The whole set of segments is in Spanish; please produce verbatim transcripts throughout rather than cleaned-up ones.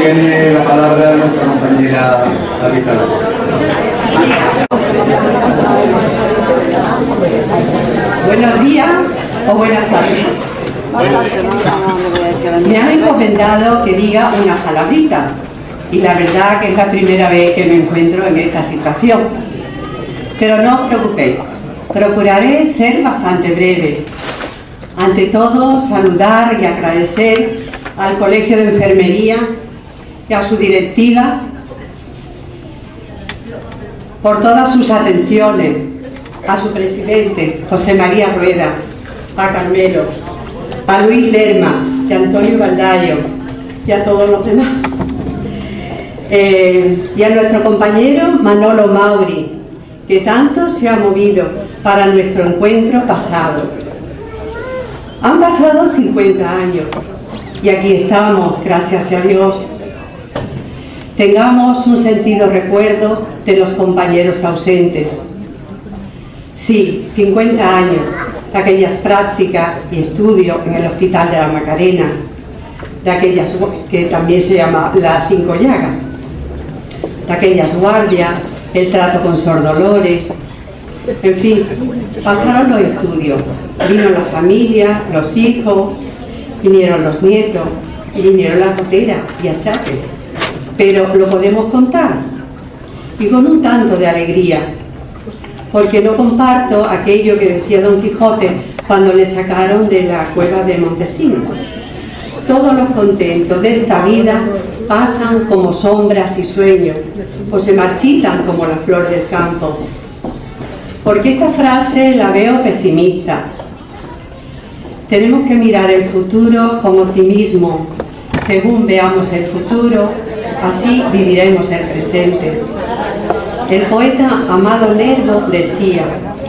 tiene la palabra nuestra compañera Rita. Buenos días o buenas tardes. Me han encomendado que diga unas palabritas y la verdad que es la primera vez que me encuentro en esta situación. Pero no os preocupéis, procuraré ser bastante breve. Ante todo, saludar y agradecer al Colegio de Enfermería y a su directiva por todas sus atenciones, a su presidente, José María Rueda, a Carmelo, a Luis Lerma y a Antonio Baldayo y a todos los demás. Eh, y a nuestro compañero Manolo Mauri, que tanto se ha movido para nuestro encuentro pasado. Han pasado cincuenta años y aquí estamos, gracias a Dios. Tengamos un sentido recuerdo de los compañeros ausentes. Sí, cincuenta años de aquellas prácticas y estudios en el Hospital de la Macarena, de aquellas que también se llama las Cinco Llagas, de aquellas guardias, el trato con sordolores, en fin, pasaron los estudios, vino la familia, los hijos, vinieron los nietos, y vinieron las goteras y achaques, pero lo podemos contar, y con un tanto de alegría, porque no comparto aquello que decía Don Quijote cuando le sacaron de la cueva de Montesinos. Todos los contentos de esta vida pasan como sombras y sueños, o se marchitan como la flor del campo. Porque esta frase la veo pesimista. Tenemos que mirar el futuro con optimismo. Según veamos el futuro, así viviremos el presente. El poeta Amado Nervo decía: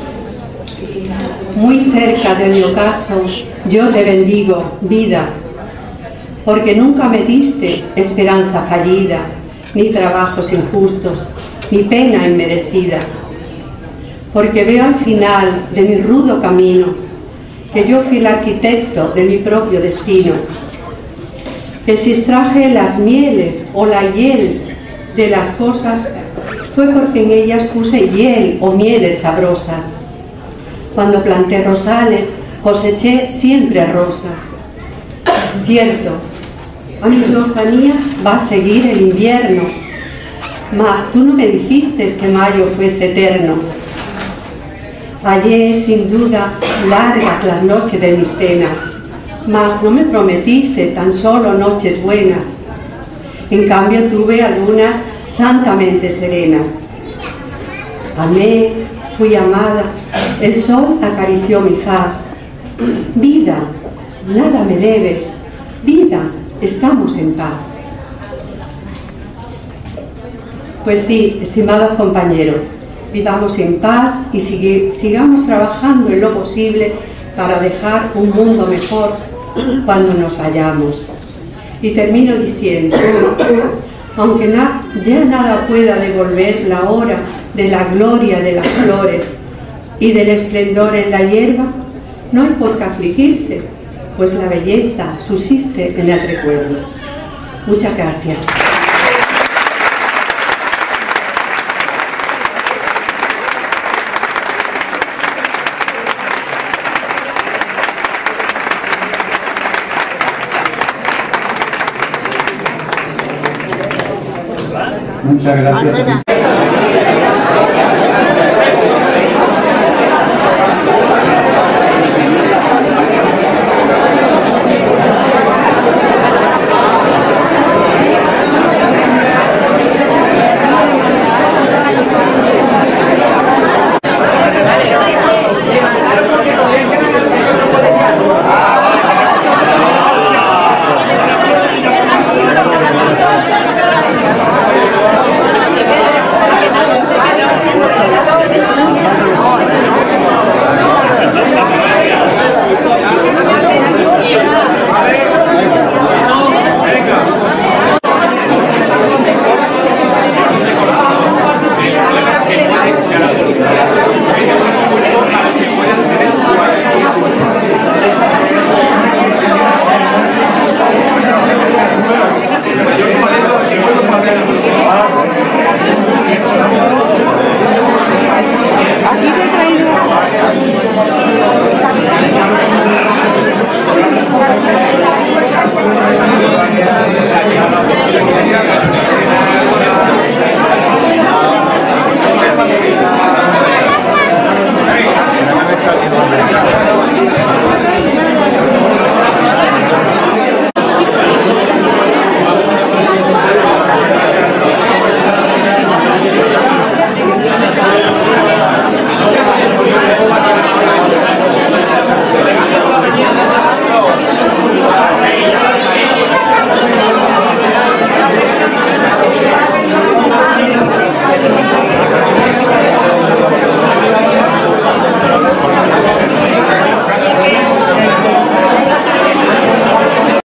muy cerca de mi ocaso yo te bendigo, vida, porque nunca me diste esperanza fallida, ni trabajos injustos, ni pena inmerecida. Porque veo al final de mi rudo camino que yo fui el arquitecto de mi propio destino, que si extraje las mieles o la hiel de las cosas fue porque en ellas puse hiel o mieles sabrosas. Cuando planté rosales coseché siempre rosas. Cierto, a mis lozanías va a seguir el invierno, mas tú no me dijiste que mayo fuese eterno. Hallé sin duda largas las noches de mis penas, mas no me prometiste tan solo noches buenas. En cambio tuve algunas santamente serenas. Amé, fui amada, el sol acarició mi faz. Vida, nada me debes, vida, estamos en paz. Pues sí, estimados compañeros, vivamos en paz y sigue, sigamos trabajando en lo posible para dejar un mundo mejor cuando nos vayamos. Y termino diciendo, aunque na, ya nada pueda devolver la hora de la gloria de las flores y del esplendor en la hierba, no hay por qué afligirse, pues la belleza subsiste en el recuerdo. Muchas gracias. Muchas gracias.